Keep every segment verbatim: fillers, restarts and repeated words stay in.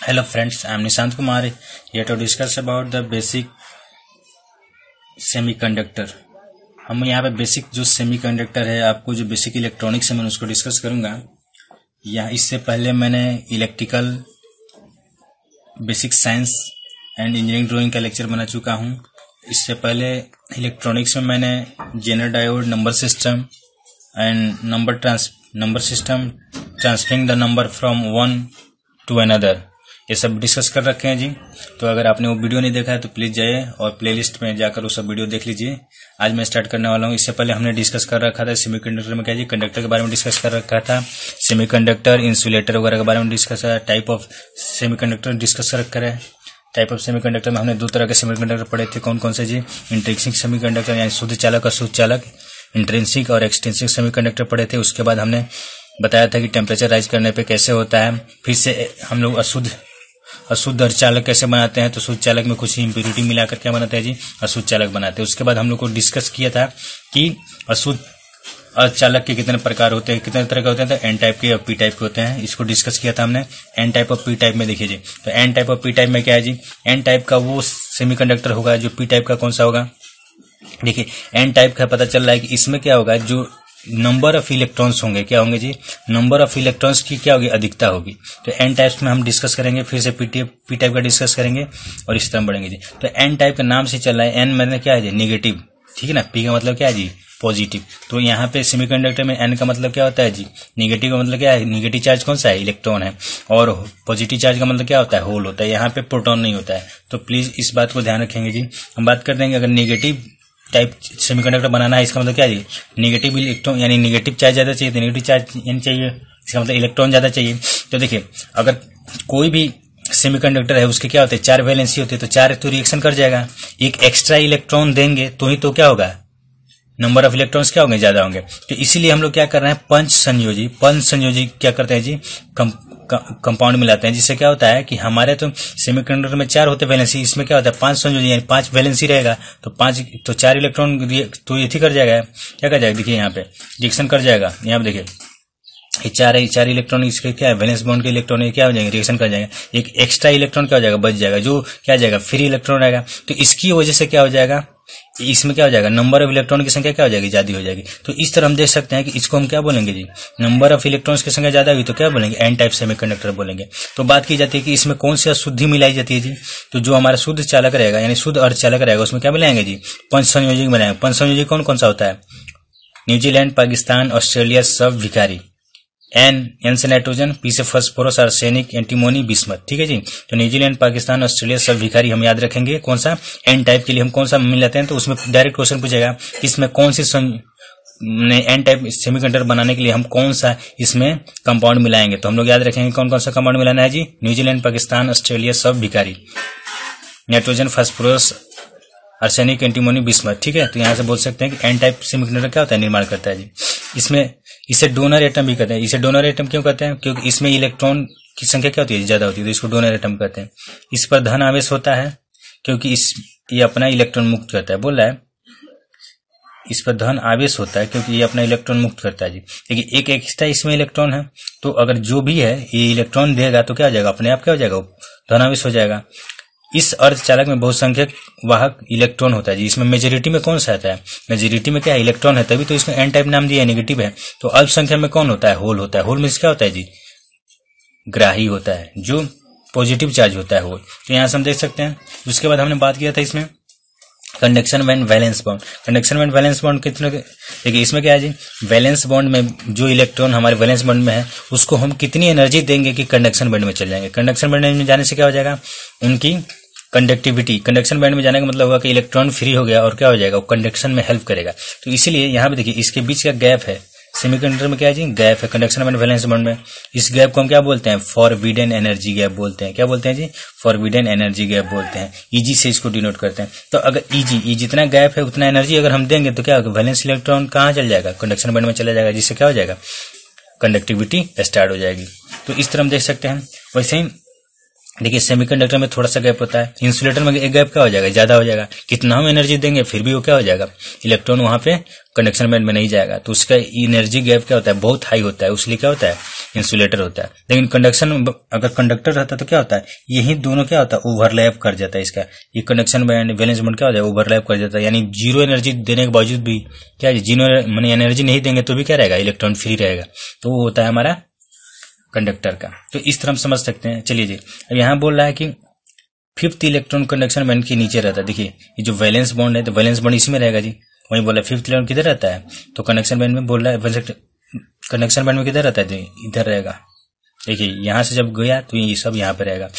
Hello friends, I am Nishant Kumar here to discuss about the basic semiconductor। हम यहाँ पे basic जो semiconductor है, आपको जो बेसिक इलेक्ट्रॉनिक्स है मैं उसको डिस्कस करूँगा। यहाँ इससे पहले मैंने electrical basic science and engineering drawing का लेक्चर बना चुका हूँ। इससे पहले इलेक्ट्रॉनिक्स में मैंने zener diode, number system and number trans number system transferring the number from one to another, ये सब डिस्कस कर रखे हैं जी। तो अगर आपने वो वीडियो नहीं देखा है तो प्लीज जाइए और प्लेलिस्ट में जाकर वो सब वीडियो देख लीजिए। आज मैं स्टार्ट करने वाला हूँ। इससे पहले हमने डिस्कस कर रखा था सेमीकंडक्टर में क्या जी, कंडक्टर के बारे में डिस्कस कर रखा था, सेमीकंडक्टर, इंसुलेटर वगैरह के बारे में डिस्कस है, टाइप ऑफ सेमीकंडक्टर डिस्कस कर रखा है। टाइप ऑफ सेमीकंडक्टर में हमने दो तरह के सेमीकंडक्टर पढ़े थे, कौन कौन से जी, इंट्रिंसिक सेमीकंडक्टर यानी शुद्ध चालक और शुद्ध चालक, इंट्रिंसिक और एक्सट्रिंसिक सेमीकंडक्टर पढ़े थे। उसके बाद हमने बताया था कि टेम्परेचर राइज करने पे कैसे होता है। फिर से हम लोग अशुद्ध अशुद्ध अर्धचालक कैसे बनाते हैं, तो शुद्ध चालक में कुछ इम्प्योरिटी मिलाकर क्या बनाते हैं जी, अशुद्ध चालक बनाते हैं। उसके बाद हम लोग को डिस्कस किया था कि अशुद्ध अर्धचालक के कितने प्रकार होते हैं, कितने तरह के होते हैं, तो एन टाइप के और पी टाइप के होते हैं। इसको डिस्कस किया था हमने। एन टाइप और पी टाइप में देखिए जी, तो एन टाइप और पी टाइप में क्या है जी, एन टाइप का वो सेमीकंडक्टर होगा, जो पी टाइप का कौन सा होगा। देखिए एन टाइप का पता चल रहा है कि इसमें क्या होगा, जो नंबर ऑफ इलेक्ट्रॉन्स होंगे, क्या होंगे जी, नंबर ऑफ इलेक्ट्रॉन्स की क्या होगी, अधिकता होगी। तो एन टाइप्स में हम डिस्कस करेंगे, फिर से पी टाइप पी टाइप का डिस्कस करेंगे और इस तरह बढ़ेंगे जी। तो एन टाइप का नाम से चल रहा है, एन मतलब क्या है जी, नेगेटिव, ठीक है ना, पी का मतलब क्या है जी, पॉजिटिव। तो यहाँ पे सेमीकंडक्टर में एन का मतलब क्या होता है जी, नेगेटिव का मतलब क्या है, नेगेटिव चार्ज कौन सा है, इलेक्ट्रॉन है, और पॉजिटिव चार्ज का मतलब क्या होता है, होल होता है। यहाँ पे प्रोटॉन नहीं होता है। तो प्लीज इस बात को ध्यान रखेंगे जी। हम बात कर देंगे, अगर नेगेटिव टाइप सेमीकंडक्टर बनाना है, इसका मतलब क्या है, नेगेटिव इलेक्ट्रॉन यानी नेगेटिव चार्ज ज्यादा चाहिए, तो नेगेटिव चार्ज यानी चाहिए, इसका मतलब इलेक्ट्रॉन ज्यादा चाहिए। तो देखिए अगर कोई भी सेमीकंडक्टर है उसके क्या होते हैं, चार वैलेंसी होते हैं, तो चार तो रिएक्शन कर जाएगा। एक एक्स्ट्रा इलेक्ट्रॉन देंगे तो ही तो क्या होगा, नंबर ऑफ इलेक्ट्रॉन्स क्या होंगे, ज्यादा होंगे। तो इसीलिए हम लोग क्या कर रहे हैं, पंच संयोजी पंच संयोजी क्या करते हैं जी, कम कंपाउंड मिलाते हैं, जिससे क्या होता है कि हमारे तो सेमीकंडक्टर में चार होते वैलेंसी, इसमें क्या होता है पांच संयोजी यानी पांच वैलेंसी रहेगा। तो पांच तो चार इलेक्ट्रॉन तो ये कर जाएगा, क्या कर जाएगा, देखिए यहाँ पे रिएक्शन कर जाएगा। यहाँ पे देखिए ये चार है, चार इलेक्ट्रॉन इसके क्या है, वैलेंस बॉन्ड के इलेक्ट्रॉन क्या हो जाएंगे, रिएक्शन कर जाएगा। एक एक्स्ट्रा इलेक्ट्रॉन क्या हो जाएगा, बच जाएगा, जो क्या हो जाएगा, फ्री इलेक्ट्रॉन रहेगा। तो इसकी वजह से क्या हो जाएगा, इसमें क्या हो जाएगा, नंबर ऑफ इलेक्ट्रॉन की संख्या क्या हो जाएगी, ज्यादा हो जाएगी। तो इस तरह हम देख सकते हैं कि इसको हम क्या बोलेंगे जी, नंबर ऑफ इलेक्ट्रॉन्स की संख्या ज्यादा हुई तो क्या बोलेंगे, एन टाइप सेमीकंडक्टर बोलेंगे। तो बात की जाती है कि इसमें कौन सी अशुद्धि मिलाई जाती है जी, तो जो हमारा शुद्ध चालक रहेगा यानी शुद्ध अर्धचालक रहेगा उसमें क्या मिलाएंगे जी, पंच संयोजक बनाएंगे। पंच संयोजक कौन कौन सा होता है, न्यूजीलैंड, पाकिस्तान, ऑस्ट्रेलिया, सब भिखारी। एन एन से नाइट्रोजन, पी से फास्फोरस, आर्सेनिक, एंटीमोनी, बिस्मथ, ठीक है जी। तो न्यूजीलैंड, पाकिस्तान, ऑस्ट्रेलिया, सब भिखारी हम याद रखेंगे। कौन सा, एन टाइप के लिए हम कौन सा मिलाते हैं, तो उसमें डायरेक्ट क्वेश्चन पूछेगा इसमें कौन सी एन टाइप सेमीकंडक्टर बनाने के लिए हम कौन सा इसमें कंपाउंड मिलाएंगे। तो हम लोग याद रखेंगे कौन कौन सा कंपाउंड मिलाना है जी, न्यूजीलैंड, पाकिस्तान, ऑस्ट्रेलिया, सब भिखारी, nitrogen, phosphorus, arsenic, antimony, bismuth, ठीक है। तो यहाँ से बोल सकते हैं कि एन टाइप सेमीकंडक्टर क्या होता है, निर्माण करता है जी। इसमें इसे डोनर एटम भी कहते हैं। इसे डोनर एटम क्यों कहते हैं, क्योंकि इसमें इलेक्ट्रॉन की संख्या क्या होती है, ज्यादा होती है, तो इसको डोनर एटम कहते हैं। इस पर धन आवेश होता है क्योंकि इस ये अपना इलेक्ट्रॉन मुक्त करता है, बोल रहा है इस पर धन आवेश होता है क्योंकि ये अपना इलेक्ट्रॉन मुक्त करता है जी। देखिए एक एक्स्ट्रा इसमें इलेक्ट्रॉन है, तो अगर जो भी है ये इलेक्ट्रॉन देगा तो क्या हो जाएगा, अपने आप क्या हो जाएगा, धन आवेश हो जाएगा। इस अर्धचालक में बहुसंख्यक वाहक इलेक्ट्रॉन होता है जी। इसमें मेजोरिटी में कौन सा आता है, मेजोरिटी में क्या है, इलेक्ट्रॉन है, तभी तो इसमें एन टाइप नाम दिया है, नेगेटिव है। तो अल्पसंख्यक में कौन होता है, होल होता है। होल में क्या होता है जी, ग्राही होता है, जो पॉजिटिव चार्ज होता है होल। तो यहां से हम देख सकते हैं। उसके बाद हमने बात किया था इसमें conduction and valence bond. Conduction and valence bond कितने, देखिए इसमें क्या है जी, वैलेंस बॉन्ड में जो इलेक्ट्रॉन हमारे वैलेंस बॉन्ड में है उसको हम कितनी एनर्जी देंगे कि कंडक्शन बैंड में चल जाएंगे। कंडक्शन बैंड में जाने से क्या हो जाएगा, उनकी कंडक्टिविटी, कंडक्शन बैंड में जाने का मतलब होगा कि इलेक्ट्रॉन फ्री हो गया और क्या हो जाएगा, वो कंडक्शन में हेल्प करेगा। तो इसीलिए यहाँ पे देखिए इसके बीच का गैप है, सेमीकंडक्टर में क्या है जी, गैप है, कंडक्शन बैंड, वैलेंस बॉन्ड में। इस गैप को हम क्या बोलते हैं, फॉरबिडन एनर्जी गैप बोलते हैं। क्या बोलते हैं जी, फॉरबिडन एनर्जी गैप बोलते हैं। ईजी से इसको डिनोट करते हैं। तो अगर ईजी ई जितना गैप है उतना एनर्जी अगर हम देंगे तो क्या होगा, वैलेंस इलेक्ट्रॉन कहाँ चल जाएगा, कंडक्शन बैंड में चला जाएगा, जिससे क्या हो जाएगा, कंडक्टिविटी स्टार्ट हो जाएगी। तो इस तरह हम देख सकते हैं। वैसे ही देखिए सेमीकंडक्टर में थोड़ा सा गैप होता है, इंसुलेटर में एक गैप क्या हो जाएगा, ज्यादा हो जाएगा। कितना हम एनर्जी देंगे फिर भी वो क्या हो जाएगा, इलेक्ट्रॉन वहां पे कंडक्शन बैंड में नहीं जाएगा, तो उसका एनर्जी गैप क्या होता है, बहुत हाई होता है, उसलिए क्या होता है, इंसुलेटर होता है। लेकिन कंडक्शन अगर कंडक्टर रहता तो क्या होता है, यही दोनों क्या होता है, ओवरलैप कर जाता है। इसका ये कंडक्शन बैंड वैलेंस बैंड क्या होता है, ओवरलैप कर जाता है, यानी जीरो एनर्जी देने के बावजूद भी क्या है, जीरो माने एनर्जी नहीं देंगे तो भी क्या रहेगा, इलेक्ट्रॉन फ्री रहेगा। तो वो होता है हमारा कंडक्टर का। तो इस तरह हम समझ सकते हैं। चलिए जी, अब यहाँ बोल रहा है कि फिफ्थ इलेक्ट्रॉन कंडक्शन बैंड के नीचे रहता है। देखिए ये जो वैलेंस बॉन्ड है तो वैलेंस बॉन्ड इसमें रहेगा जी, वही बोला फिफ्थ इलेक्ट्रॉन किधर रहता है, तो कंडक्शन बैंड में बोल रहा है, कंडक्शन बैंड में किधर रहता है, इधर रहेगा। देखिए यहां से जब गया तो ये सब यहाँ पे रहेगा।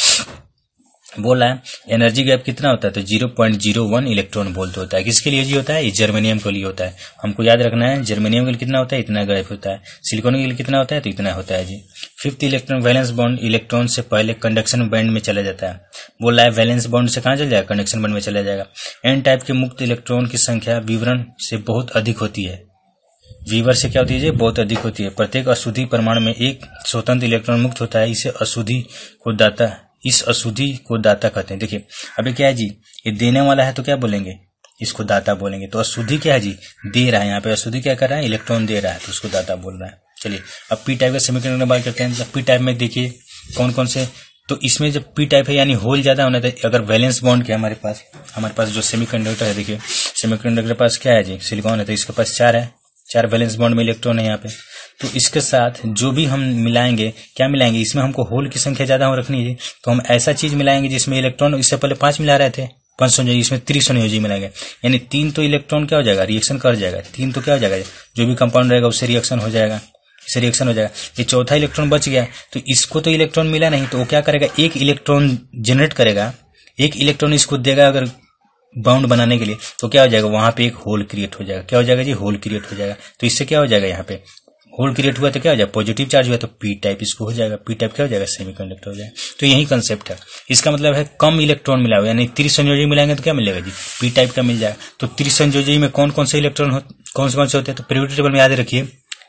बोला है एनर्जी गैप कितना होता है, तो zero point zero one electron volt होता है। किसके लिए जी होता है, ये जर्मेनियम के लिए होता है। हमको याद रखना है जर्मेनियम के लिए कितना होता है, इतना गैप होता है। सिलिकॉन के लिए कितना होता है, तो इतना होता है जी। Fifth electron valence bond electron से पहले कंडक्शन बैंड में चला जाता है। बोल रहा है वैलेंस बॉन्ड से कहां चल जाएगा, कंडक्शन बैंड में चला जाएगा। एन टाइप के मुक्त इलेक्ट्रॉन की संख्या विवरण से बहुत अधिक होती है, वीवर से क्या होती है जी, बहुत अधिक होती है। प्रत्येक अशुद्धि परमाणु में एक स्वतंत्र इलेक्ट्रॉन मुक्त होता है। इसे अशुद्धि को दाता इस अशुद्धि को दाता कहते हैं। देखिए अभी क्या है जी, ये देने वाला है तो क्या बोलेंगे, इसको दाता बोलेंगे। तो अशुद्धि क्या है जी, दे रहा है, यहाँ पे अशुद्धि क्या कर रहा है, इलेक्ट्रॉन दे रहा है, तो उसको दाता बोल रहा है। चलिए अब पी टाइप का सेमीकंडक्टर बात करते हैं। पी टाइप में देखिए कौन कौन से, तो इसमें जब पी टाइप है यानी होल ज्यादा होना था। अगर वैलेंस बॉन्ड क्या हमारे पास हमारे पास जो सेमीकंडक्टर है, देखिए सेमीकंडक्टर के पास क्या है जी, सिलिकॉन है, तो इसके पास चार है, चार वैलेंस बॉन्ड में इलेक्ट्रॉन है यहाँ पे। तो इसके साथ जो भी हम मिलाएंगे, क्या मिलाएंगे, इसमें हमको होल की संख्या ज्यादा हो रखनी है, तो हम ऐसा चीज मिलाएंगे जिसमें इलेक्ट्रॉन, इससे पहले पांच मिला रहे थे, पांच संयोजी, इसमें त्रिसंयोजी मिलाएंगे, यानी तीन तो इलेक्ट्रॉन क्या हो जाएगा, रिएक्शन कर जाएगा, तीन तो क्या हो जाएगा, जो भी कंपाउंड रहेगा उससे रिएक्शन हो जाएगा, इससे रिएक्शन हो जाएगा। ये चौथा इलेक्ट्रॉन बच गया, तो इसको तो इलेक्ट्रॉन मिला नहीं, तो वो क्या करेगा, एक इलेक्ट्रॉन जनरेट करेगा, एक इलेक्ट्रॉन इसको देगा अगर बाउंड बनाने के लिए, तो क्या हो जाएगा, वहां पे एक होल क्रिएट हो जाएगा। क्या हो जाएगा जी, होल क्रिएट हो जाएगा। तो इससे क्या हो जाएगा, यहाँ पे होल क्रिएट हुआ तो क्या हो जाएगा, पॉजिटिव चार्ज हुआ तो पी टाइप इसको हो जाएगा, पी टाइप क्या हो जाएगा, सेमीकंडक्टर हो जाएगा। तो यही कंसेप्ट है। इसका मतलब है कम इलेक्ट्रॉन मिला हुआ, यानी त्रिसंयोजी मिलाएंगे तो क्या मिलेगा जी, पी टाइप का मिल जाएगा। तो त्रिसंयोजी में कौन कौन से इलेक्ट्रॉन हो, कौन से कौन से होते हैं, तो पीरियोडिक टेबल में याद रखिए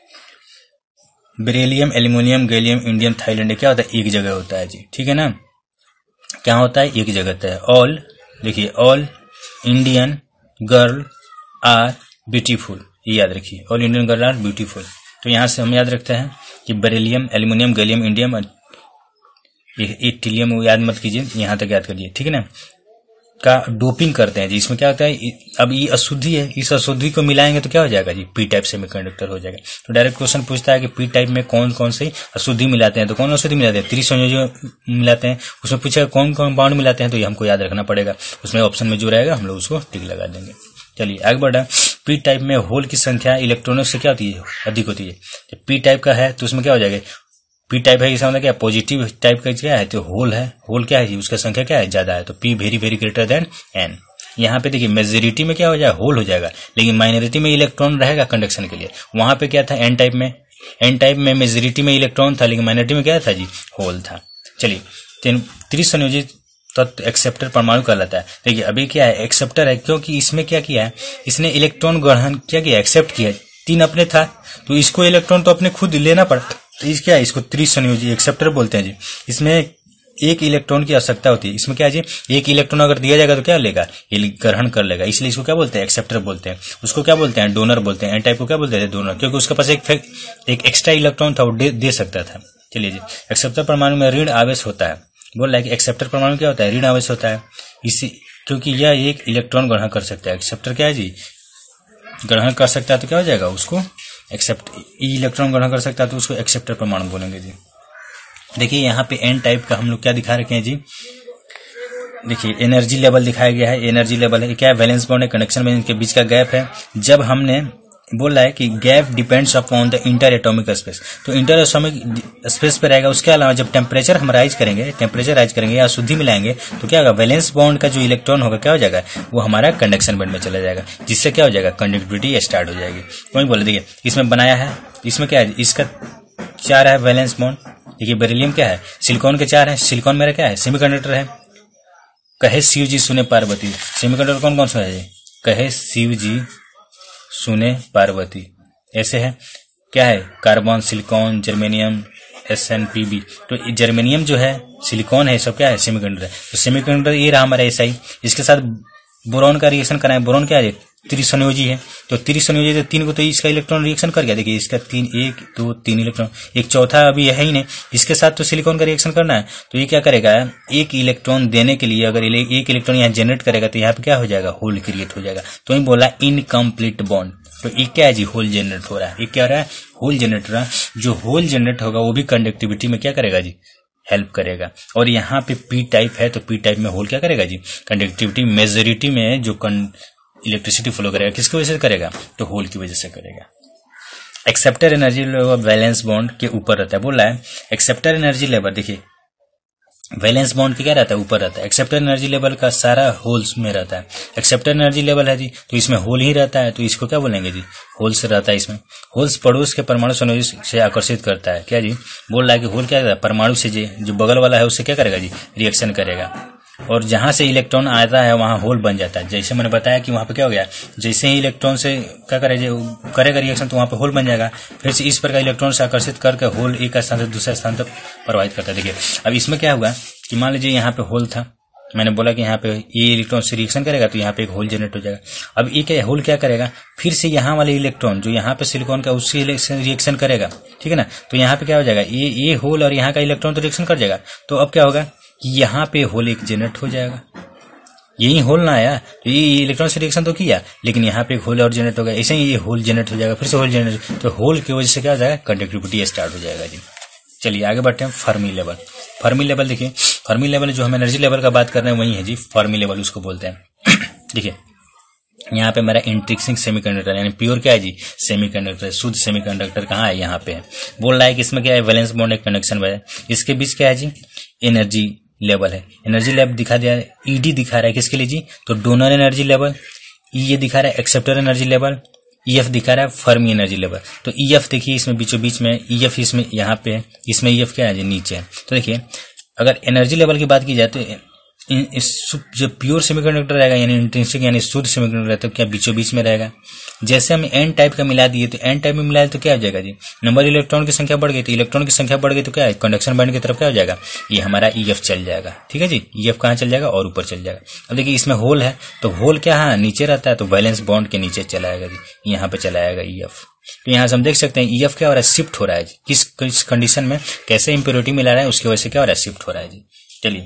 beryllium, aluminium, gallium, indium, Thailand क्या होता है, एक जगह होता है जी, ठीक है ना। क्या होता है, एक जगह होता है। ऑल देखिए, all Indian girl are beautiful, ये याद रखिए, all Indian girl are beautiful. तो यहां से हम याद रखते हैं कि beryllium, aluminium, gallium, indium, thallium याद मत कीजिए, यहां तक याद करिए, ठीक है ना, का डोपिंग करते हैं जी। इसमें क्या होता है, अब ये अशुद्धि है, इस अशुद्धि को मिलाएंगे तो क्या हो जाएगा जी, पी टाइप सेमीकंडक्टर हो जाएगा। तो डायरेक्ट क्वेश्चन पूछता है कि पी टाइप में कौन कौन से अशुद्धि मिलाते हैं, तो कौन अशुद्धि मिलाते हैं, त्रिसंयोजी मिलाते हैं। उसमें पूछेगा कौन कौन बाउंड मिलाते हैं, तो ये हमको याद रखना पड़ेगा। उसमें ऑप्शन में जो रहेगा हम लोग उसको टिक लगा देंगे। चलिए आगे बढ़ा। पी टाइप में होल की संख्या इलेक्ट्रॉनों से क्या होती है, अधिक होती है। जब पी टाइप का है तो उसमें क्या हो जाएगा, पी टाइप है, इसका मतलब क्या, पॉजिटिव टाइप का क्या है, तो होल है, होल क्या है, उसका संख्या क्या है, ज्यादा है, तो P very very greater than N. यहाँ पे देखिए मेजोरिटी में क्या हो जाएगा, होल हो जाएगा, लेकिन माइनॉरिटी में इलेक्ट्रॉन रहेगा कंडक्शन के लिए। वहां पे क्या था, एन टाइप में, एन टाइप में मेजोरिटी में इलेक्ट्रॉन था, लेकिन माइनॉरिटी में क्या था जी, होल था। चलिए त्रिसंयोजित तत्व एक्सेप्टर परमाणु कहलाता है। देखिए अभी क्या है, एक्सेप्टर है, क्योंकि इसमें क्या किया है, इसने इलेक्ट्रॉन ग्रहण क्या किया, एक्सेप्ट किया। तीन अपने था तो इसको इलेक्ट्रॉन तो अपने खुद लेना पड़ा, तो इस क्या है, इसको त्रिसंयोजी एक्सेप्टर बोलते हैं जी। इसमें एक इलेक्ट्रॉन की आवश्यकता होती है। इसमें क्या है जी, एक इलेक्ट्रॉन अगर दिया जाएगा तो क्या लेगा, ये ग्रहण कर लेगा, इसलिए इसको क्या बोलते हैं, एक्सेप्टर बोलते हैं। उसको क्या बोलते हैं, डोनर बोलते हैं। एन टाइप को क्या बोलते हैं, डोनर, क्योंकि उसके पास एक एक एक्स्ट्रा इलेक्ट्रॉन था, वो दे, दे सकता था। चलिए जी, एक्सेप्टर परमाणु में ऋण आवेश होता है। बोल रहा है कि एक्सेप्टर परमाणु क्या होता है, ऋण आवेश होता है, इसी क्योंकि यह एक इलेक्ट्रॉन ग्रहण कर सकता है। एक्सेप्टर क्या है जी, ग्रहण कर सकता है, तो क्या हो जाएगा, उसको एक्सेप्ट, इलेक्ट्रॉन ग्रहण कर सकता है तो उसको एक्सेप्टर परमाणु बोलेंगे जी। देखिए यहाँ पे एन टाइप का हम लोग क्या दिखा रखे हैं जी, देखिए एनर्जी लेवल दिखाया गया है। एनर्जी लेवल है क्या है, वैलेंस बॉन्ड है, कनेक्शन में इनके बीच का गैप है। जब हमने बोला है कि gap depends upon the inter atomic space, तो इंटर एटॉमिक स्पेस पे रहेगा। उसके अलावा जब टेम्परेचर हम राइज करेंगे, टेम्परेचर राइज करेंगे या अशुद्धि मिलाएंगे, तो क्या होगा, वैलेंस बॉन्ड का जो इलेक्ट्रॉन होगा क्या हो जाएगा, वो हमारा कंडक्शन बैंड में चला जाएगा, जिससे क्या हो जाएगा, कंडक्टिविटी स्टार्ट हो जाएगी। वही बोले, देखिए इसमें बनाया है, इसमें क्या है, इसका चार है वैलेंस बॉन्ड। देखिए बेरिलियम क्या है, सिलिकॉन के चार है, सिलिकॉन मेरा क्या है, सेमीकंडक्टर है। कहे शिव जी सुने पार्वती, सेमीकंडक्टर कौन कौन सा है, कहे शिव जी सुने पार्वती, ऐसे है। क्या है, carbon, silicon, germanium, S N P B. तो जर्मेनियम जो है, सिलिकॉन है, सब क्या है, सेमीकंडक्टर है। तो सेमीकंडक्टर ये रहा हमारा एसआई। इसके साथ बोरॉन का रिएक्शन कराएं। बोरॉन क्या है, त्रिसंयोजी है। तो त्रिसंयोजी तो तीन को तो इसका इलेक्ट्रॉन रिएक्शन कर गया। देखिए इसका तीन, एक दो तीन इलेक्ट्रॉन, एक चौथा अभी है ही नहीं। इसके साथ तो सिलिकॉन का रिएक्शन करना है। तो ये क्या करेगा, एक इलेक्ट्रॉन देने के लिए अगर एक इलेक्ट्रॉन यहाँ जनरेट करेगा तो यहाँ पे क्या हो जाएगा, होल क्रिएट हो जाएगा। तो वही बोला इनकम्प्लीट बॉन्ड। तो ये क्या है जी, होल जनरेट हो रहा है। ये क्या हो रहा है, होल जनरेट हो रहा है। जो होल जनरेट होगा वो भी कंडक्टिविटी में क्या करेगा जी, हेल्प करेगा। और यहाँ पे पी टाइप है तो पी टाइप में होल क्या करेगा जी, कंडक्टिविटी मेजोरिटी में जो इलेक्ट्रिसिटी फ्लो करेगा किसकी वजह से करेगा, तो होल की वजह से करेगा। Acceptor energy level valence bond के ऊपर रहता है। बोल रहा है एक्सेप्टर एनर्जी लेवल, देखिए वैलेंस बॉन्ड के क्या रहता है, ऊपर रहता है। एक्सेप्टर एनर्जी लेवल का सारा होल्स में रहता है। एक्सेप्टर एनर्जी लेवल है जी, तो इसमें होल ही रहता है, तो इसको क्या बोलेंगे जी, होल्स रहता है इसमें। होल्स पड़ोस के परमाणु संयोजी से आकर्षित करता है। क्या जी, बोल रहा है कि होल क्या है, परमाणु से जी जो बगल वाला है उससे क्या करेगा जी, रिएक्शन करेगा। और जहां से इलेक्ट्रॉन आता है वहां होल बन जाता है। जैसे मैंने बताया कि वहां पे क्या हो गया, जैसे ही इलेक्ट्रॉन से क्या करेगा करेगा रिएक्शन तो वहां पे होल बन जाएगा। फिर से इस प्रकार इलेक्ट्रॉन से आकर्षित करके होल एक स्थान से दूसरे स्थान तक प्रवाहित करता है। देखिए अब इसमें क्या हुआ कि मान लीजिए यहाँ पे होल था, मैंने बोला कि यहाँ पे ये इलेक्ट्रॉन से रिएक्शन करेगा तो यहाँ पे एक होल जनरेट हो जाएगा। अब ये क्या होल क्या करेगा, फिर से यहाँ वाले इलेक्ट्रॉन जो यहाँ पे सिलिकॉन का उससे रिएक्शन करेगा, ठीक है ना। तो यहाँ पे क्या हो जाएगा, ये ये होल और यहाँ का इलेक्ट्रॉन तो रिएक्शन कर जाएगा। तो अब क्या होगा कि यहाँ पे होल एक जनरेट हो जाएगा। यही होल ना आया तो ये इलेक्ट्रॉन से रिएक्शन तो किया, लेकिन यहाँ पे एक होल और जनरेट हो गया। ऐसे ही ये होल जनरेट हो जाएगा, फिर से होल जनरेट, तो होल की वजह से क्या हो जाएगा, कंडक्टिविटी स्टार्ट हो जाएगा जी। चलिए आगे बढ़ते हैं। Fermi level. फर्मी लेवल देखिए, फर्मी लेवल जो हम एनर्जी लेवल का बात कर रहे हैं वही है जी, फर्मी लेवल उसको बोलते हैं। देखिए यहाँ पे मेरा इंट्रिंसिक सेमीकंडक्टर यानी प्योर क्या है जी, सेमीकंडक्टर, शुद्ध सेमीकंडक्टर कहाँ है, यहाँ पे है। बोल रहा है कि इसमें क्या है, वैलेंस बॉन्ड एक कंडक्शन है। इसके बीच क्या है जी, एनर्जी लेवल है। एनर्जी लेवल दिखा दिया, ईडी दिखा रहा है किसके लिए जी, तो डोनर एनर्जी लेवल। ई ये दिखा रहा है एक्सेप्टर एनर्जी लेवल। ईएफ दिखा रहा है फर्मी एनर्जी लेवल। तो ईएफ देखिए इसमें बीचों बीच में, ईएफ इसमें यहाँ पे है, इसमें ईएफ क्या है जी, नीचे है। तो देखिए अगर एनर्जी लेवल की बात की जाए तो इस जो प्योर सेमीकंडक्टर रहेगा यानी इंट्रिंसिक यानी शुद्ध सेमीकंडक्टर तो क्या बीचों बीच में रहेगा। जैसे हम एन टाइप का मिला दिए तो एन टाइप में मिलाए तो क्या हो जाएगा जी, नंबर इलेक्ट्रॉन की संख्या बढ़ गई तो इलेक्ट्रॉन की संख्या बढ़ गई तो क्या है, कंडक्शन बैंड की तरफ क्या हो जाएगा, ये हमारा ईएफ चल जाएगा। ठीक है जी, ईएफ कहाँ चल जाएगा, और ऊपर चल जाएगा। अब देखिए इसमें होल है तो होल क्या है, नीचे रहता है, तो वैलेंस बॉन्ड के नीचे चला आएगा जी, यहाँ पे चला आएगा ईएफ। तो यहाँ से हम देख सकते हैं ईएफ क्या हो रहा है, शिफ्ट हो रहा है जी। किस किस कंडीशन में कैसे इंप्योरिटी मिला रहा है उसकी वजह से क्या हो रहा है, शिफ्ट हो रहा है जी। चलिए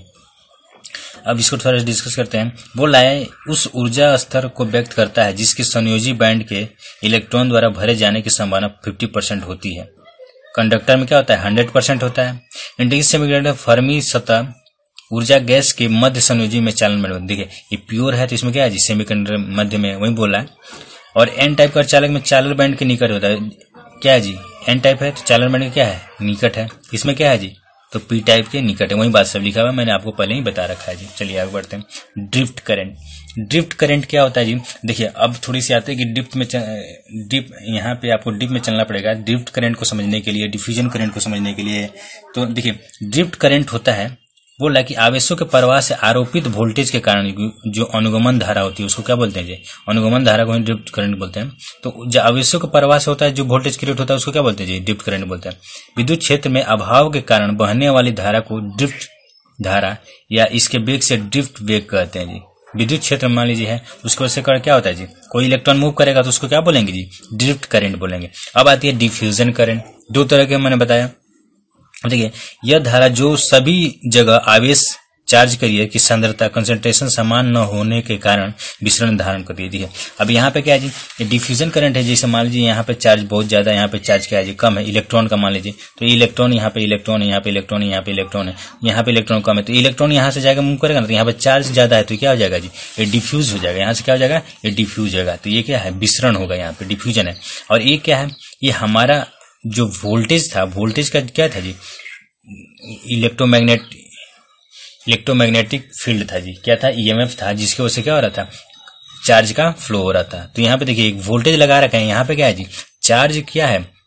अब इसको थोड़ा डिस्कस करते हैं। बोल रहा है उस ऊर्जा स्तर को व्यक्त करता है जिसके संयोजी बैंड के इलेक्ट्रॉन द्वारा भरे जाने की संभावना पचास परसेंट होती है। कंडक्टर में क्या होता है, सौ परसेंट होता है। इंट्रिंसिक सेमीकंडक्टर फर्मी सतह ऊर्जा गैस के मध्य संयोजी में चालन बैंड, देखिए ये प्योर है तो इसमें क्या है जी, सेमीकंडक्टर मध्य में, वही बोल रहा है। और एन टाइप का चालक में चालन बैंड के निकट होता है। क्या है जी, एन टाइप है तो चालन बैंड के क्या है, निकट है। इसमें क्या है जी, तो पी टाइप के निकट है। वही बात सब लिखा हुआ है, मैंने आपको पहले ही बता रखा है जी। चलिए आगे बढ़ते हैं। Drift current. ड्रिफ्ट करंट क्या होता है जी, देखिए अब थोड़ी सी आती है कि ड्रिफ्ट में डिप यहाँ पे आपको डिप में चलना पड़ेगा ड्रिफ्ट करंट को समझने के लिए, डिफ्यूजन करंट को समझने के लिए। तो देखिए ड्रिफ्ट करंट होता है, बोल रहा है कि आवेशों के प्रवाह से आरोपित वोल्टेज के कारण जो अनुगमन धारा होती है उसको क्या बोलते हैं जी, अनुगमन धारा को ड्रिफ्ट करंट बोलते हैं। तो जो आवेशों के प्रवाह से होता है जो वोल्टेज क्रिएट होता है उसको क्या बोलते हैं जी, ड्रिफ्ट करंट बोलते हैं। विद्युत क्षेत्र में अभाव के कारण बहने वाली धारा को ड्रिफ्ट धारा या इसके वेग से ड्रिफ्ट वेग कहते हैं जी। विद्युत क्षेत्र मान लीजिए है, उसको वजह से क्या होता है जी, कोई इलेक्ट्रॉन मूव करेगा तो उसको क्या बोलेंगे जी, ड्रिफ्ट करंट बोलेंगे। अब आती है डिफ्यूजन करंट। दो तरह के मैंने बताया। देखिए यह धारा जो सभी जगह आवेश चार्ज करिए कि सांद्रता कंसंट्रेशन समान न होने के कारण विसरण धारण कर दी है। अब यहाँ पे क्या है जी, ये डिफ्यूजन करंट है। जैसे मान लीजिए यहाँ पे चार्ज बहुत ज्यादा है, यहाँ पे चार्ज क्या है जी, कम है, इलेक्ट्रॉन का मान लीजिए, तो इलेक्ट्रॉन यहाँ पे इलेक्ट्रॉन है, यहाँ पे इलेक्ट्रॉन है, यहाँ पे इलेक्ट्रॉन है, यहाँ पे इलेक्ट्रॉन कम है, तो इलेक्ट्रॉन यहाँ से जाएगा मूव करेगा ना, तो यहाँ पे चार्ज ज्यादा है तो क्या हो जाएगा जी, ये डिफ्यूज हो जाएगा। यहाँ से क्या हो जाएगा, ये डिफ्यूज होगा। तो ये क्या है, विसरण होगा, यहाँ पे डिफ्यूजन है। और ये क्या है, ये हमारा जो वोल्टेज था, वोल्टेज का क्या था जी, इलेक्ट्रोमैग्नेट इलेक्ट्रोमैग्नेटिक फील्ड था जी, क्या था, ईएमएफ था, जिसकी वजह से क्या हो रहा था, चार्ज का फ्लो हो रहा था। तो यहाँ पे देखिए एक वोल्टेज लगा रखा है, यहाँ पे क्या है जी, चार्ज क्या है,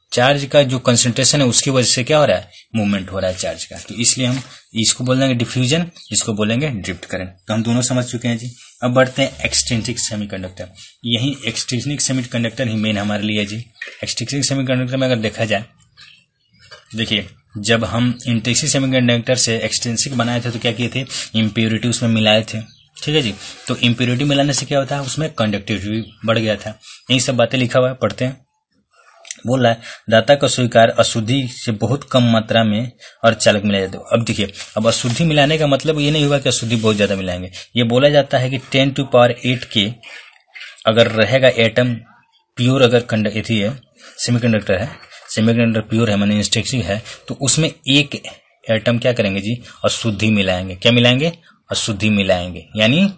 चार्ज का जो कंसंट्रेशन है उसकी वजह से क्या हो रहा है, मूवमेंट हो रहा है चार्ज का। तो इसलिए हम इसको बोलेंगे डिफ्यूजन, इसको बोलेंगे ड्रिफ्ट करंट। तो हम दोनों समझ चुके हैं जी। अब बढ़ते हैं एक्सट्रिंसिक सेमीकंडक्टर। यही एक्सट्रिंसिक सेमीकंडक्टर ही मेन हमारे लिए जी। एक्सट्रिंसिक सेमीकंडक्टर में अगर देखा जाए, देखिए जब हम इंट्रिंसिक सेमीकंडक्टर से एक्सट्रिंसिक बनाए थे तो क्या किए थे, इम्प्योरिटी उसमें मिलाए थे, ठीक है जी। तो इम्प्योरिटी मिलाने से क्या होता है, उसमें कंडक्टिविटी बढ़ गया था। यही सब बातें लिखा हुआ है, पढ़ते हैं। बोल रहा है दाता का स्वीकार अशुद्धि से बहुत कम मात्रा में और चालक मिलाया जाता है। अब देखिए, अब अशुद्धि मिलाने का मतलब ये नहीं हुआ कि अशुद्धि बहुत ज्यादा मिलाएंगे। ये बोला जाता है कि टेन टू पावर एट के अगर रहेगा एटम प्योर, अगर कंडक्टर है सेमीकंडक्टर है, सेमीकंडक्टर प्योर है माने इंस्टेंसिक है, तो उसमें एक एटम क्या करेंगे जी, अशुद्धि मिलाएंगे। क्या मिलाएंगे, अशुद्धि मिलाएंगे, यानी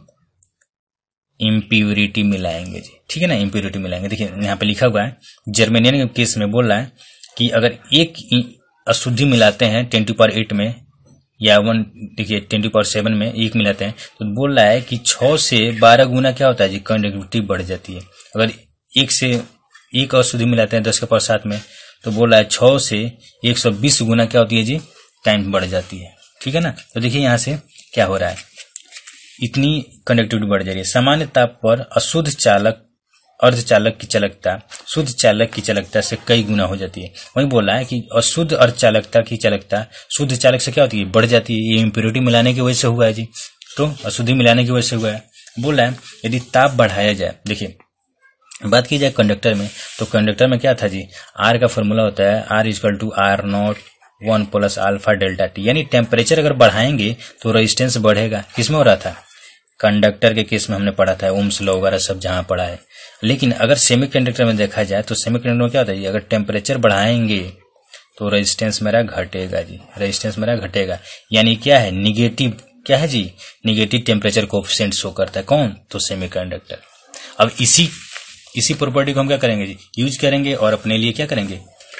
इम्प्योरिटी मिलाएंगे जी, ठीक है ना, इम्प्योरिटी मिलाएंगे। देखिए यहाँ पे लिखा हुआ है जर्मेनियन के केस में बोल रहा है कि अगर एक अशुद्धि मिलाते हैं टेन टू पावर एट में या वन, देखिए टेन टू पावर सेवन में एक मिलाते हैं, तो बोल रहा है कि छह से बारह गुना क्या होता है जी, कंडक्टिविटी बढ़ जाती है। अगर एक से एक अशुद्धि मिलाते हैं दस के पावर सात में, तो बोल रहा है छह से एक सौ बीस गुना क्या होती है जी, टाइम बढ़ जाती है, ठीक है ना। तो देखिए यहाँ से क्या हो रहा है, इतनी कंडक्टिविटी बढ़ जा रही है। सामान्य ताप पर अशुद्ध चालक अर्धचालक की चालकता शुद्ध चालक की चालकता से कई गुना हो जाती है। वही बोला है कि अशुद्ध अर्धचालकता की चालकता शुद्ध चालक से क्या होती है, बढ़ जाती है। ये इम्प्योरिटी मिलाने की वजह से हुआ है जी, तो अशुद्धि मिलाने की वजह से हुआ है। बोला है यदि ताप बढ़ाया जाए, देखिए बात की जाए कंडक्टर में, तो कंडक्टर में क्या था जी, आर का फॉर्मूला होता है R equal to R not one plus alpha delta T, यानी टेम्परेचर अगर बढ़ाएंगे तो रेजिस्टेंस बढ़ेगा। किसमें हो रहा था, कंडक्टर के केस में हमने पढ़ा था, ओम्स लॉ वगैरह सब जहां पढ़ा है। लेकिन अगर सेमीकंडक्टर में देखा जाए तो सेमीकंडक्टर में क्या होता है जी, अगर टेम्परेचर बढ़ाएंगे तो रेजिस्टेंस मेरा घटेगा जी, रेजिस्टेंस मेरा घटेगा, यानी क्या है, निगेटिव, क्या है जी, निगेटिव टेम्परेचर कोएफिशिएंट शो करता है। कौन, तो सेमीकंडक्टर। अब इसी इसी प्रॉपर्टी को हम क्या करेंगे जी, यूज करेंगे और अपने लिए क्या करेंगे,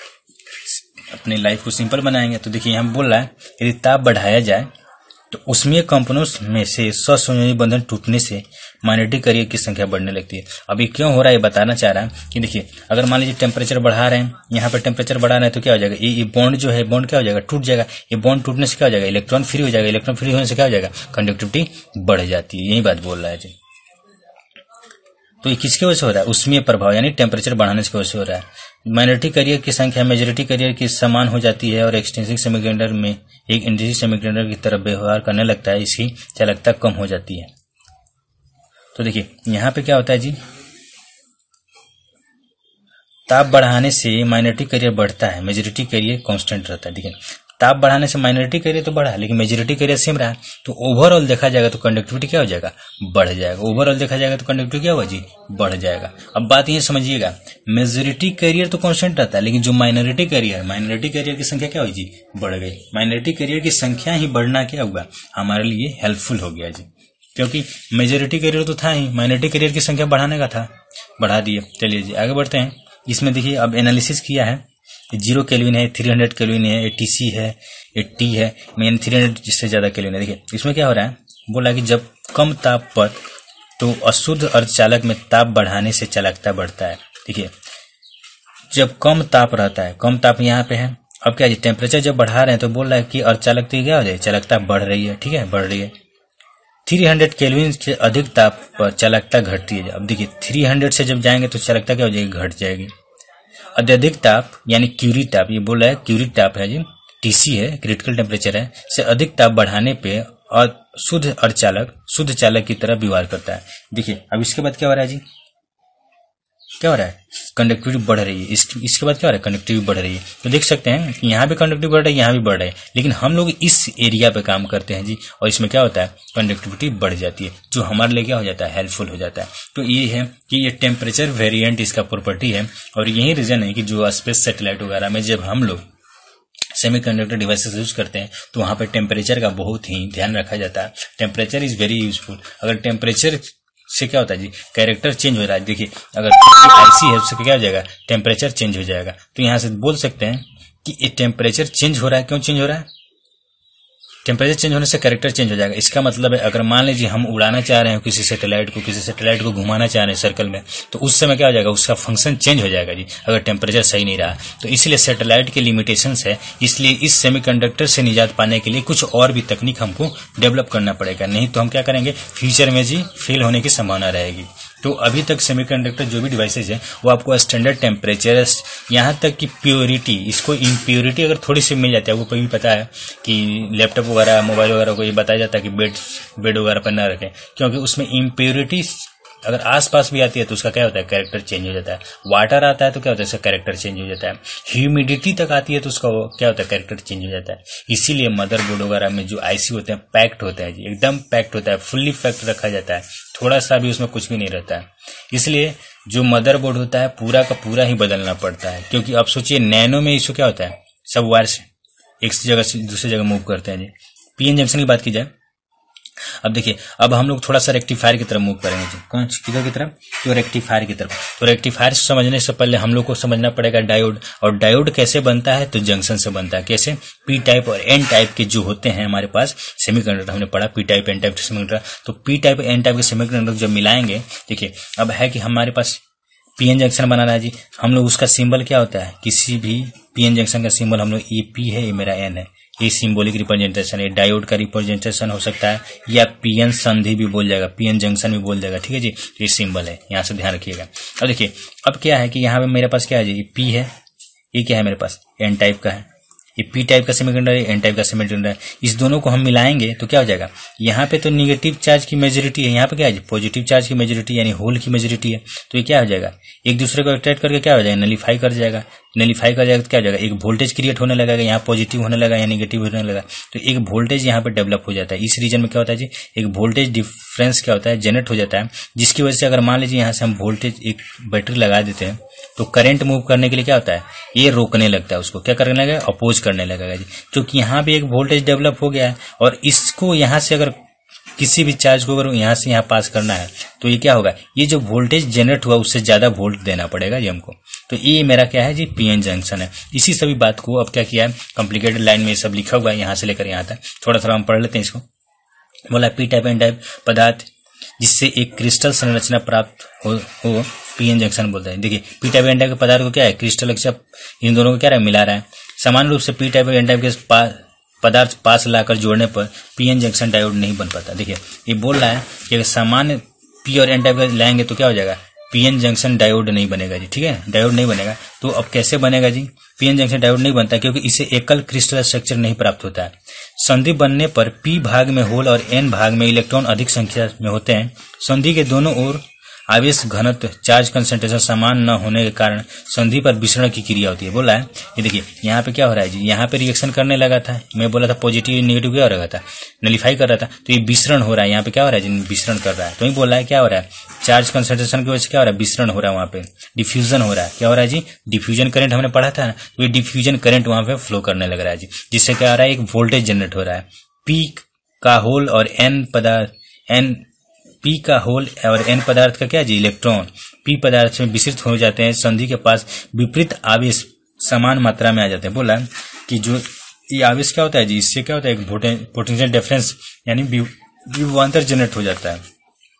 अपने लाइफ को सिंपल बनाएंगे। तो देखिए हम बोल रहा है यदि ताप बढ़ाया जाए तो उसमें कंपोनेंट्स में से ससंयोजी बंधन टूटने से मैग्नेटिक करियर की संख्या बढ़ने लगती है। अभी क्यों हो रहा है ये बताना चाह रहा है कि देखिए अगर मान लीजिए टेम्परेचर बढ़ा रहे हैं, यहाँ पर टेम्परेचर बढ़ा रहे हैं तो क्या हो जाएगा, ये ये बॉन्ड जो है बॉन्ड क्या हो जाएगा, टूट जाएगा। ये बॉन्ड टूटने से क्या हो जाएगा, इलेक्ट्रॉन फ्री हो जाएगा। इलेक्ट्रॉन फ्री होने से क्या हो जाएगा, कंडक्टिविटी बढ़ जाती है। यही बात बोल रहा है जी। तो ये किसकी वजह से हो रहा है, उसमें प्रभाव, यानी टेम्परेचर बढ़ाने की वजह से हो रहा है। मैग्नेटिक करियर की संख्या मेजॉरिटी करियर की समान हो जाती है और एक्सट्रिंसिक सेमीकंडक्टर में एक इंट्रिंसिक सेमीकंडक्टर की तरफ व्यवहार करने लगता है, इसकी चालकता कम हो जाती है। तो देखिए यहाँ पे क्या होता है जी, ताप बढ़ाने से मैग्नेटिक करियर बढ़ता है, मेजॉरिटी करियर कांस्टेंट रहता है। देखिए ताप बढ़ाने से माइनॉरिटी करियर तो बढ़ा, लेकिन मेजॉरिटी करियर सेम रहा, तो ओवरऑल देखा जाएगा तो कंडक्टिविटी क्या हो जाएगा, बढ़ जाएगा। ओवरऑल देखा जाएगा तो कंडक्टिविटी क्या होगा जी, बढ़ जाएगा। अब बात ये समझिएगा, मेजॉरिटी करियर तो कांस्टेंट रहता है, लेकिन जो माइनॉरिटी करियर माइनॉरिटी करियर की संख्या क्या हुई जी, बढ़ गई। माइनॉरिटी करियर की संख्या ही बढ़ना क्या हुआ, हमारे लिए हेल्पफुल हो गया जी, क्योंकि मेजॉरिटी करियर तो था ही, माइनॉरिटी करियर की संख्या बढ़ाने का था, बढ़ा दिए। चलिए जी आगे बढ़ते हैं। इसमें देखिए अब एनालिसिस किया है, जीरो केल्विन है, थ्री हंड्रेड केल्विन है, एटीसी है, एट्टी है, मेन थ्री हंड्रेड जिससे ज्यादा केल्विन है। देखिए इसमें क्या हो रहा है, बोला कि जब कम ताप पर तो अशुद्ध अर्धचालक में ताप बढ़ाने से चालकता बढ़ता है। देखिए जब कम ताप रहता है, कम ताप यहाँ पे है, अब क्या है टेम्परेचर जब बढ़ा रहे हैं तो बोल रहा है कि अर्धचालकता क्या हो जाए, चालकता बढ़ रही है, ठीक है, बढ़ रही है। थ्री हंड्रेड केल्विन से अधिक ताप पर चालकता घटती है। अब देखिए थ्री हंड्रेड से जब जाएंगे तो चालकता क्या हो जाएगी, घट जाएगी। अत्यधिक ताप यानी क्यूरी ताप, ये बोला है क्यूरी ताप है जी, टीसी है, क्रिटिकल टेम्परेचर है, से अधिक ताप बढ़ाने पे और शुद्ध अर्धचालक शुद्ध चालक की तरह व्यवहार करता है। देखिए अब इसके बाद क्या हो रहा है जी, क्या हो रहा है, कंडक्टिविटी बढ़ रही है। इस, इसके बाद क्या हो रहा है, कंडक्टिविटी बढ़ रही है। तो देख सकते हैं कि यहाँ भी कंडक्टिविटी बढ़ रही है, यहाँ भी बढ़ रही है, लेकिन हम लोग इस एरिया पे काम करते हैं जी, और इसमें क्या होता है, कंडक्टिविटी बढ़ जाती है, जो हमारे लिए क्या हो जाता है, हेल्पफुल हो जाता है। तो ये है कि ये टेम्परेचर वेरिएंट इसका प्रॉपर्टी है, और यही रीजन है कि जो स्पेस सैटेलाइट वगैरह में जब हम लोग सेमीकंडक्टर डिवाइसेस यूज करते हैं तो वहां पर टेम्परेचर का बहुत ही ध्यान रखा जाता है। Temperature is very useful. अगर टेम्परेचर से क्या होता है जी, कैरेक्टर चेंज हो रहा है। देखिए अगर आईसी है उससे क्या हो जाएगा, टेम्परेचर चेंज हो जाएगा। तो यहां से बोल सकते हैं कि ये टेम्परेचर चेंज हो रहा है। क्यों चेंज हो रहा है, टेम्परेचर चेंज होने से कैरेक्टर चेंज हो जाएगा। इसका मतलब है अगर मान लीजिए हम उड़ाना चाह रहे हैं किसी सैटेलाइट को, किसी सैटेलाइट को घुमाना चाह रहे हैं सर्कल में, तो उस समय क्या हो जाएगा, उसका फंक्शन चेंज हो जाएगा जी, अगर टेम्परेचर सही नहीं रहा तो। इसलिए सैटेलाइट के लिमिटेशंस है, इसलिए इस सेमीकंडक्टर से निजात पाने के लिए कुछ और भी तकनीक हमको डेवलप करना पड़ेगा, नहीं तो हम क्या करेंगे, फ्यूचर में जी फेल होने की संभावना रहेगी। तो अभी तक सेमीकंडक्टर जो भी डिवाइसेज है वो आपको स्टैंडर्ड टेम्परेचर, यहाँ तक कि प्योरिटी, इसको इम्प्योरिटी अगर थोड़ी सी मिल जाती है, आपको भी पता है कि लैपटॉप वगैरह मोबाइल वगैरह को ये बताया जाता है कि बेड बेड वगैरह पर न रखें, क्योंकि उसमें इम्प्योरिटी अगर आसपास भी आती है तो उसका क्या होता है, कैरेक्टर चेंज हो जाता है। वाटर आता है तो क्या होता है, उसका कैरेक्टर चेंज हो जाता है। ह्यूमिडिटी तक आती है तो उसका क्या होता है, कैरेक्टर चेंज हो जाता है। इसीलिए मदरबोर्ड वगैरह में जो आईसी होते हैं पैक्ड होता है जी, एकदम पैक्ड होता है, फुल्ली पैक्ड रखा जाता है, थोड़ा सा भी उसमें कुछ भी नहीं रहता है। इसलिए जो मदरबोर्ड होता है पूरा का पूरा ही बदलना पड़ता है, क्योंकि अब सोचिए नैनो में इशू क्या होता है, सब वायर से एक जगह से दूसरी जगह मूव करते हैं जी। पीएन जंक्शन की बात की जाए, अब देखिए अब हम लोग थोड़ा सा रेक्टिफायर की तरफ मूव करेंगे जी। कौन किधर की तरफ, तो रेक्टिफायर की तरफ। तो रेक्टिफायर समझने से पहले हम लोग को समझना पड़ेगा डायोड, और डायोड कैसे बनता है, तो जंक्शन से बनता है। कैसे, पी टाइप और एन टाइप के जो होते हैं हमारे पास सेमीकंडक्टर, हमने पढ़ा P type N type semiconductor. तो पी टाइप एन टाइप के सेमीकंडक्टर जब मिलाएंगे, देखिए अब है कि हमारे पास पीएन जंक्शन बनाना है जी, हम लोग उसका सिंबल क्या होता है, किसी भी पीएन जंक्शन का सिंबल हम लोग, ये पी है ये मेरा एन है, ये सिंबॉलिक रिप्रेजेंटेशन है। डायोड का रिप्रेजेंटेशन हो सकता है, या पीएन संधि भी बोल जाएगा, पीएन जंक्शन भी बोल जाएगा, ठीक है जी। ये सिंबल है, यहाँ से ध्यान रखिएगा। अब देखिए अब क्या है कि यहाँ पे मेरे पास क्या है जी, ये पी है, ये क्या है मेरे पास एन टाइप का है, ये पी टाइप का सेमीकंडक्टर है, एन टाइप का सेमीकंडक्टर है। इस दोनों को हम मिलाएंगे तो क्या हो जाएगा, यहाँ पे तो निगेटिव चार्ज की मेजोरिटी है, यहाँ पे क्या है पॉजिटिव चार्ज की मेजोरिटी यानी होल की मेजोरिटी है। तो ये क्या हो जाएगा, एक दूसरे को अट्रैक्ट करके क्या हो जाएगा, नलीफाई कर जाएगा। नलीफाई कर जाएगा तो क्या हो जाएगा, एक वोल्टेज क्रिएट होने लगेगा, यहाँ पॉजिटिव होने लगा या निगेटिव होने लगा, तो एक वोल्टेज यहाँ पे डेवलप हो जाता है। इस रीजन में क्या होता है जी, एक वोल्टेज डिफरेंस क्या होता है, जनरेट हो जाता है, जिसकी वजह से अगर मान लीजिए यहाँ से हम वोल्टेज एक बैटरी लगा देते हैं तो करंट मूव करने के लिए क्या होता है, ये रोकने लगता है, उसको क्या करने लगेगा, अपोज करने लगेगा जी, क्योंकि यहाँ पे एक वोल्टेज डेवलप हो गया है। और इसको यहाँ से अगर किसी भी चार्ज को अगर यहाँ से यहाँ पास करना है तो ये क्या होगा, ये जो वोल्टेज जनरेट हुआ उससे ज्यादा वोल्ट देना पड़ेगा जी हमको। तो ये मेरा क्या है जी, पीएन जंक्शन है। इसी सभी बात को अब क्या किया है, कॉम्प्लिकेटेड लाइन में ये सब लिखा हुआ है, यहाँ से लेकर यहाँ तक थोड़ा थोड़ा हम पढ़ लेते हैं इसको। बोला पी टाइप एन टाइप पदार्थ जिससे एक क्रिस्टल संरचना प्राप्त हो, हो पीएन जंक्शन बोलते हैं। देखिए पी टाइप एन टाइप के पदार्थ को क्या है, क्रिस्टल इन दोनों को क्या है मिला रहा है। समान रूप से पी टाइप एन टाइप के पास पदार्थ पास लाकर जोड़ने पर पीएन जंक्शन डायोड नहीं बन पाता। देखिए ये बोल रहा है कि अगर सामान्य पी और एन टाइप का लाएंगे तो क्या हो जाएगा, पीएन जंक्शन डायोड नहीं बनेगा जी, ठीक है, डायोड नहीं बनेगा। तो अब कैसे बनेगा जी, पीएन जंक्शन डायोड नहीं बनता क्योंकि इसे एकल क्रिस्टल स्ट्रक्चर नहीं प्राप्त होता है। संधि बनने पर पी भाग में होल और एन भाग में इलेक्ट्रॉन अधिक संख्या में होते हैं। संधि के दोनों ओर आवेश घनत्व चार्ज कंसंट्रेशन समान न होने के कारण संधि पर विसरण की क्रिया होती है। बोला है ये देखिए यहाँ पे क्या हो रहा है जी, यहाँ पे रिएक्शन करने लगा था, मैं बोला था पॉजिटिव नेगेटिव क्या हो रहा था, नलीफाई कर रहा था, तो ये विसरण हो रहा है, यहाँ पे क्या हो रहा है जी, विसरण कर रहा है। तो ही बोल रहा है क्या हो रहा है, चार्ज कंसंट्रेशन की वजह से क्या हो रहा है, विसरण हो रहा है, वहाँ पे डिफ्यूजन हो रहा है। क्या हो रहा है जी, डिफ्यूजन करंट हमने पढ़ा था ना, तो ये डिफ्यूजन करंट वहाँ पे फ्लो करने लग रहा है जी, जिससे क्या हो रहा है, एक वोल्टेज जनरेट हो रहा है। पी का होल और एन पदार्थ एन पी का होल और एन पदार्थ का क्या जी, इलेक्ट्रॉन पी पदार्थ में विस्तृत हो जाते हैं, संधि के पास विपरीत आवेश समान मात्रा में आ जाते हैं। बोला कि जो ये आवेश क्या होता है जी, इससे क्या होता है, एक पोटेंशियल डिफरेंस यानी विभवांतर जनरेट हो जाता है।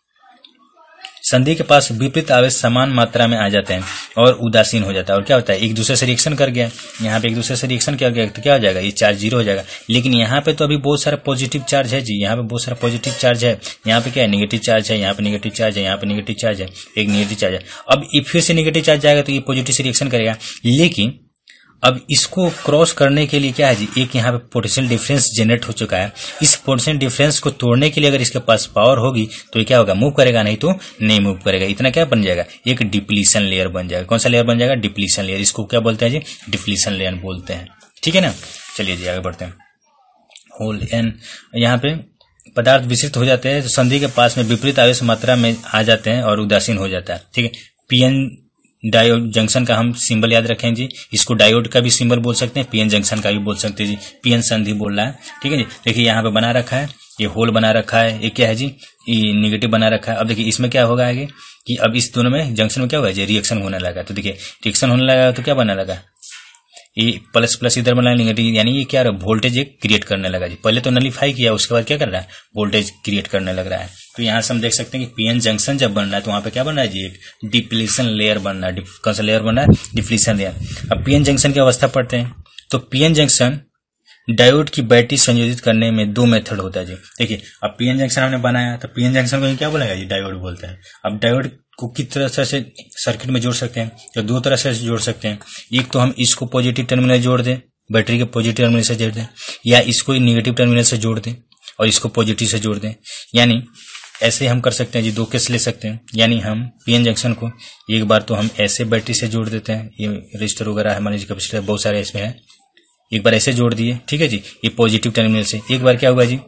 संधि के पास विपरीत आवेश समान मात्रा में आ जाते हैं और उदासीन हो जाता है, और क्या होता है, एक दूसरे से रिएक्शन कर गया, यहाँ पे एक दूसरे से रिएक्शन किया गया तो क्या हो जाएगा, ये चार्ज जीरो हो जाएगा। लेकिन यहाँ पे तो अभी बहुत सारा पॉजिटिव चार्ज है जी, यहाँ पे बहुत सारा पॉजिटिव चार्ज है, यहाँ पे क्या है, नेगेटिव चार्ज है, यहाँ पे नेगेटिव चार्ज है, यहाँ पे नेगेटिव चार्ज है, एक नेगेटिव चार्ज है। अब फिर से नेगेटिव चार्ज जाएगा तो ये पॉजिटिव से रिएक्शन करेगा, लेकिन अब इसको क्रॉस करने के लिए क्या है जी, एक यहाँ पे पोटेंशियल डिफरेंस जनरेट हो चुका है। इस पोटेंशियल डिफरेंस को तोड़ने के लिए अगर इसके पास पावर होगी तो ये क्या होगा, मूव करेगा, नहीं तो नहीं मूव करेगा। इतना क्या बन जाएगा, एक डिप्लीशन लेयर बन जाएगा। कौन सा लेयर बन जाएगा, डिप्लीशन लेयर। इसको क्या बोलते हैं जी, डिप्लीशन लेयर बोलते हैं, ठीक है ना। चलिए जी आगे बढ़ते हैं। होल एन यहाँ पे पदार्थ विस्तृत हो जाते हैं, संधि के पास में विपरीत आवेश मात्रा में आ जाते हैं और उदासीन हो जाता है, ठीक है। पीएन डायोड जंक्शन का हम सिंबल याद रखें जी, इसको डायोड का भी सिंबल बोल सकते हैं, पीएन जंक्शन का भी बोल सकते हैं जी, पीएन संधि बोल रहा है, ठीक है जी। देखिए यहाँ पे बना रखा है, ये होल बना रखा है, ये क्या है जी, ये निगेटिव बना रखा है। अब देखिए इसमें क्या होगा आगे कि अब इस दोनों में जंक्शन में क्या होगा जी, रिएक्शन होने लगा। तो देखिए रिएक्शन होने लगा तो क्या बनने लगा, ये प्लस प्लस इधर बना नेगेटिव, यानी ये क्या वोल्टेज एक क्रिएट करने लगा जी। पहले तो नलीफाई किया, उसके बाद क्या कर रहा है, वोल्टेज क्रिएट करने लग रहा है। तो यहाँ से हम देख सकते हैं कि पीएन जंक्शन जब बन रहा है तो वहां पे क्या बन रहा है जी, एक डिप्लीशन लेयर बन रहा है। कौन सा लेयर बन रहा है, डिप्लीशन लेयर। अब पीएन जंक्शन की अवस्था पढ़ते हैं। तो पीएन जंक्शन डायोड की बैटरी संयोजित करने में दो मेथड होता है जी। देखिए अब पीएन जंक्शन हमने बनाया तो पीएन जंक्शन को क्या बोलेगा जी, डायोड बोलते हैं। अब डायोड को किस तरह से सर्किट में जोड़ सकते हैं, तो दो तरह से जोड़ सकते हैं। एक तो हम इसको पॉजिटिव टर्मिनल जोड़ दें, बैटरी के पॉजिटिव टर्मिनल से जोड़ दें, या इसको निगेटिव टर्मिनल से जोड़ दें और इसको पॉजिटिव से जोड़ दें। यानी ऐसे हम कर सकते हैं जी, दो केस ले सकते हैं। यानी हम पीएन जंक्शन को एक बार तो हम ऐसे बैटरी से जोड़ देते हैं, ये रजिस्टर वगैरह है, मान लीजिए कैपेसिटर बहुत सारे इसमें है, एक बार ऐसे जोड़ दिए, ठीक है जी, ये पॉजिटिव टर्मिनल से। एक बार क्या होगा जी,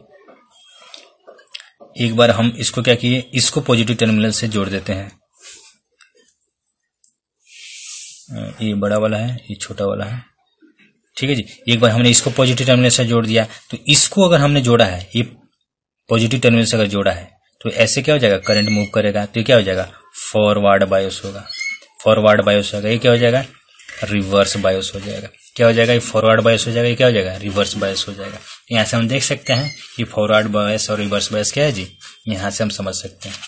एक बार हम इसको क्या किए, इसको पॉजिटिव टर्मिनल से जोड़ देते हैं। ये बड़ा वाला है, ये छोटा वाला है, ठीक है जी। एक बार हमने इसको पॉजिटिव टर्मिनल से जोड़ दिया, तो इसको अगर हमने जोड़ा है, ये पॉजिटिव टर्मिनल से अगर जोड़ा है तो ऐसे क्या हो जाएगा, करंट मूव करेगा, तो ये क्या हो जाएगा, फॉरवर्ड बायोस होगा। फॉरवर्ड बायोस होगा, ये क्या हो जाएगा, रिवर्स बायोस हो जाएगा। क्या हो जाएगा, ये फॉरवर्ड बायस हो जाएगा, ये क्या हो जाएगा, रिवर्स बायस हो जाएगा। यहाँ से हम देख सकते हैं कि फॉरवर्ड बायस और रिवर्स बायस क्या है जी, यहाँ से हम समझ सकते हैं।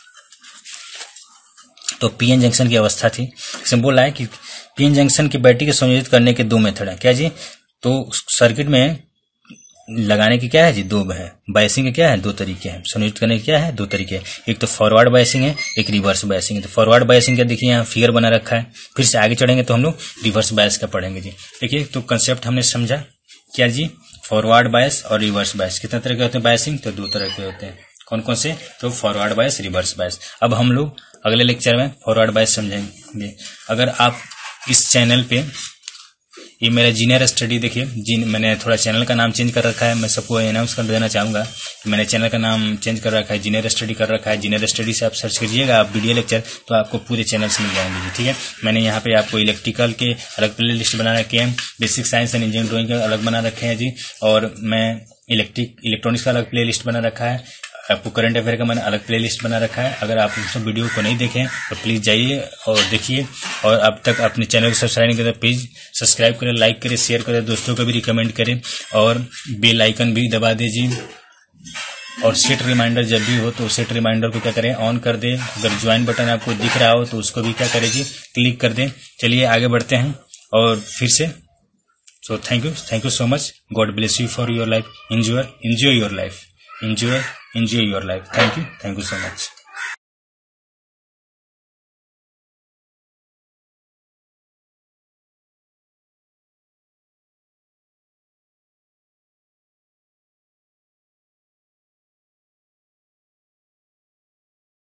तो पीएन जंक्शन की अवस्था थी, इसमें बोला है कि पीएन जंक्शन की बैटरी को संयोजित करने के दो मेथड है। क्या जी, तो सर्किट में लगाने की क्या है जी, दो है। बायसिंग के क्या है, दो तरीके हैं। संयोजित करने के क्या है, दो तरीके हैं। एक तो फॉरवर्ड बायसिंग है, एक रिवर्स बायसिंग है। तो फॉरवर्ड बायसिंग क्या, देखिए यहाँ फिगर बना रखा है। फिर से आगे चढ़ेंगे तो हम लोग रिवर्स बायस का पढ़ेंगे जी। देखिए तो कंसेप्ट हमने समझा क्या जी, फॉरवर्ड बायस और रिवर्स बायस। कितने तरह के होते हैं बायसिंग, तो दो तरह के होते हैं। कौन कौन से, तो फॉरवर्ड बायस, रिवर्स बायस। अब हम लोग अगले लेक्चर में फॉरवर्ड बायस समझेंगे। अगर आप इस चैनल पे, ये मेरा जीनियर स्टडी, देखिए जी मैंने थोड़ा चैनल का नाम चेंज कर रखा है। मैं सबको अनाउंस कर देना चाहूंगा कि मैंने चैनल का नाम चेंज कर रखा है, जीनियर स्टडी कर रखा है। जीनियर स्टडी से आप सर्च कीजिएगा आप वीडियो लेक्चर, तो आपको पूरे चैनल से मिल जाएंगे जी, ठीक है। मैंने यहाँ पे आपको इलेक्ट्रिकल के अलग प्ले लिस्ट बना रखे हैं, basic science and engineering drawing के अलग बना रखे हैं जी, और मैं इलेक्ट्रिक इलेक्ट्रॉनिक्स का अलग प्ले लिस्ट बना रखा है। आपको करंट अफेयर का मैंने अलग प्लेलिस्ट बना रखा है। अगर आप उस वीडियो को नहीं देखें तो प्लीज जाइए और देखिए, और अब तक अपने चैनल को सब्सक्राइब नहीं करें तो प्लीज सब्सक्राइब करें, लाइक करें, शेयर करें, दोस्तों को भी रिकमेंड करें, और बेल आइकन भी दबा दीजिए। और सेट रिमाइंडर जब भी हो तो सेट रिमाइंडर को क्या करें, ऑन कर दें। अगर ज्वाइन बटन आपको दिख रहा हो तो उसको भी क्या करें जी, क्लिक कर दें। चलिए आगे बढ़ते हैं और फिर से so thank you thank you so much. God bless you for your life. Enjoy enjoy your life. Enjoy, enjoy your life. Thank you. Thank you so much.